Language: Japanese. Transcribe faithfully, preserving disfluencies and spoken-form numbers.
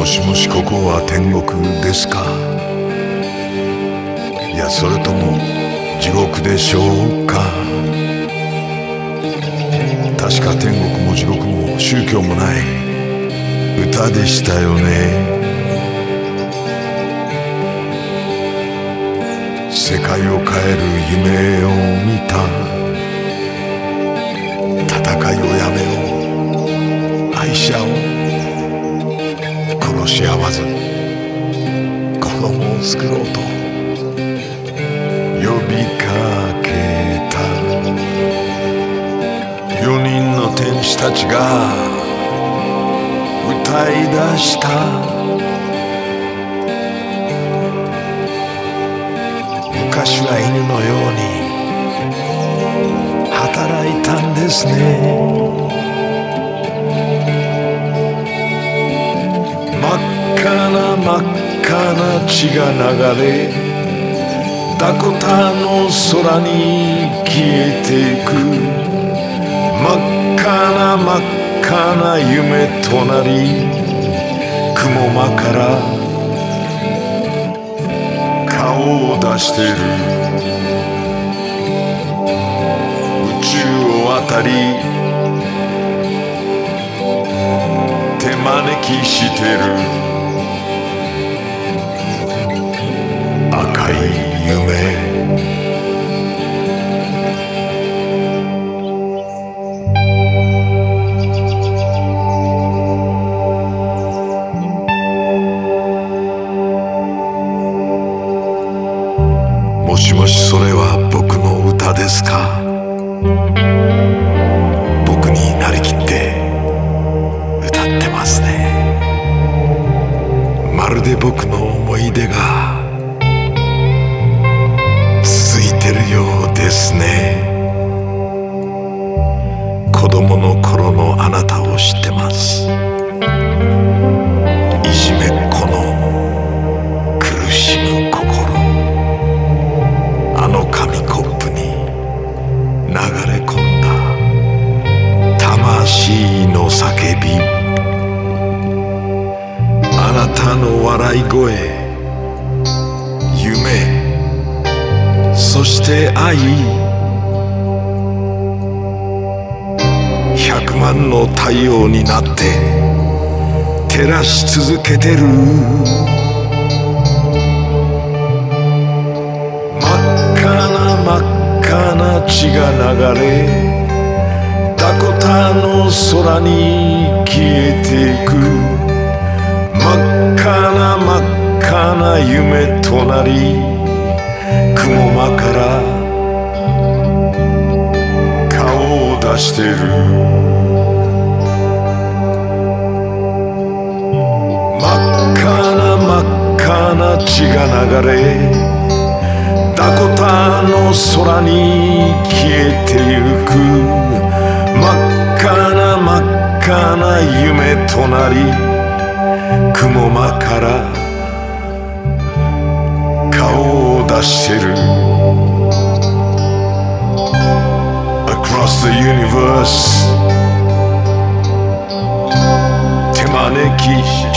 もしもしここは天国ですか？いやそれとも地獄でしょうか？確か天国も地獄も宗教もない歌でしたよね。世界を変える夢を見た。戦いをやめよう、愛し合おう、殺し合わず子供を作ろうと呼びかけた。四人の天使たちが歌い出した。昔は犬のように働いたんですね。真っ赤な真っ赤な血が流れ、ダコタの空に消えていく。真っ赤な真っ赤な夢となり、雲間から顔を出してる。宇宙を渡り手招きしてる。赤い夢、もしもしそれは僕の歌ですか？僕になりきって歌ってますね。まるで僕の思い出が続いてるようですね。子供の頃のあなたを知ってます。いじめっ子の苦しむ心、あの紙コップに流れ込んだ魂の叫び。あなたの笑い声、夢、そして愛。百万の太陽になって照らし続けてる。真っ赤な血が流れ、ダコタの空に消えていく。真っ赤な真っ赤な夢となり、雲間から顔を出してる。真っ赤な真っ赤な血が流れ、ダコタの空に消えてゆく。真っ赤な真っ赤な夢となり、雲間から顔を出してる。 Across the universe 手招き